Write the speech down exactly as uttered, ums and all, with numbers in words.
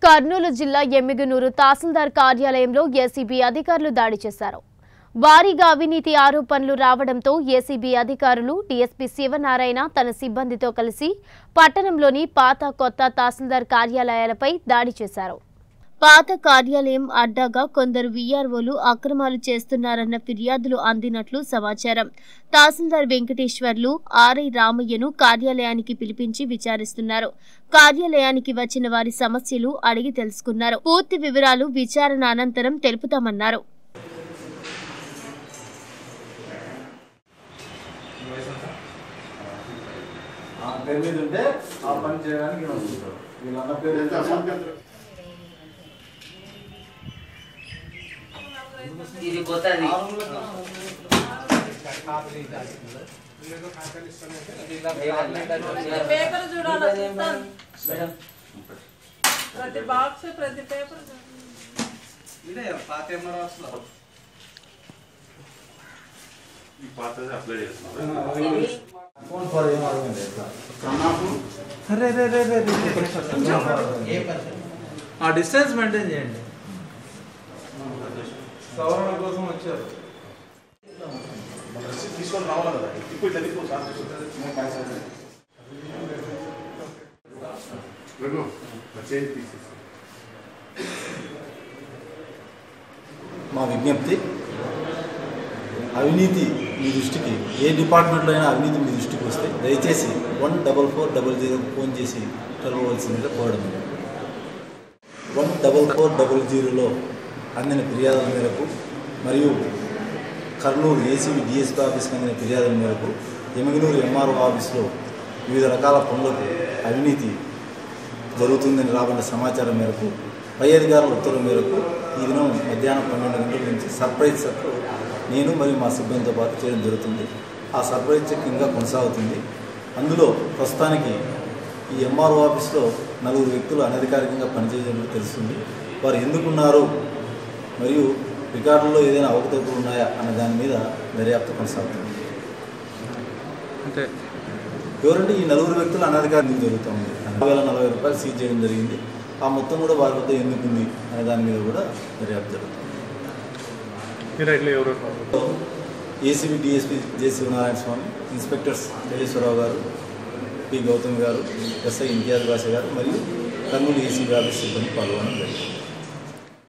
కర్నూలు జిల్లా ఎమ్మిగనూరు తహసీల్దార్ కార్యాలయంలో ఏసీబీ అధికారులు దాడి చేశారు. భారీగా అవినీతి ఆరోపణలు రావడంతో ఏసీబీ అధికారులు డీఎస్పీ శివనారాయణ తన సిబ్బందితో కలిసి పట్టణంలోని పాత కొత్త తహసీల్దార్ కార్యాలయాలపై దాడి చేశారు. పాత కార్యాలయం అడ్డాగా కొందరు వీఆర్ఓలు అక్రమాలు చేస్తున్నారన్న ఫిర్యాదులు అందినట్లు సమాచారం. తహసీల్దార్ వెంకటేశ్వర్లు ఆర్ఐ రామయ్యను కార్యాలయానికి పిలిపించి విచారిస్తున్నారు. కార్యాలయానికి వచ్చిన వారి సమస్యలు అడిగి తెలుసుకున్నారు. పూర్తి వివరాలు విచారణ అనంతరం తెలుపుతామన్నారు. ఇది పోతది పేపర్ చూడాలి మేడం ప్రతి బాక్స్ ప్రతి పేపర్ ఇదే పాత ఎంఆర్ఎస్ లో ఈ పాతది అప్లై చేస్తున్నారు ఫోన్ ఫర్ ఎంఆర్ఎస్ ఎట్లా కన్నాకు అరే రే రే రే ఏ పర్సన్ ఆ డిస్టెన్స్ మెయింటైన్ చేయండి. సవరణ కోసం వచ్చారు తీసుకొని రావాలి కదా ఇప్పుడు ఇట్లా తీసుకో సార్ మా విజ్ఞప్తి, అవినీతి మీ దృష్టికి ఏ డిపార్ట్మెంట్లో అయినా అవినీతి మీ దృష్టికి వస్తే దయచేసి one double four double zero phone చేసి తెలవవలసిందిగా కోరడం. వన్ డబల్ ఫోర్ డబల్ జీరోలో అందిన ఫిర్యాదుల మేరకు మరియు కర్నూలు ఏసీబీ డిఎస్పీ ఆఫీస్కి అందిన ఫిర్యాదుల మేరకు ఎమ్మిగనూరు ఎంఆర్ఓ ఆఫీస్లో వివిధ రకాల పనులకు అవినీతి జరుగుతుందని రాబడిన సమాచారం మేరకు పై అధికారుల ఉత్తర్వుల మేరకు ఈ దినం మధ్యాహ్నం పన్నెండు గంటల నుంచి సర్ప్రైజ్ చెక్ నేను మరియు మా సిబ్బందితో పాటు చేయడం జరుగుతుంది. ఆ సర్ప్రైజ్ చెక్ ఇంకా కొనసాగుతుంది. అందులో ప్రస్తుతానికి ఈ ఎంఆర్ఓ ఆఫీస్లో నలుగురు వ్యక్తులు అనధికారికంగా పనిచేయడం తెలుస్తుంది. వారు ఎందుకున్నారు మరియు రికార్డుల్లో ఏదైనా అవకతవకలు ఉన్నాయా అనే దాని మీద దర్యాప్తు కొనసాగుతుంది. అంటే ఎవరంటే ఈ నలుగురు వ్యక్తులు అనధికారికంగా జరుగుతూ ఉంది. రెండు వేల నలభై రూపాయలు సీజ్ చేయడం జరిగింది. ఆ మొత్తం కూడా వారి వద్ద ఎందుకుంది అనే దాని మీద కూడా దర్యాప్తు జరుగుతుంది. ACB DSP J Sivanarayana Swamy, inspectors Tejeswararao గారు, పి గౌతమ్ గారు, ఎస్ఐ ఇంతియాజ్ బాషా గారు మరియు కర్నూలు ఏసీబీ ఆఫీస్ సిబ్బంది పాల్గొనడం జరిగింది.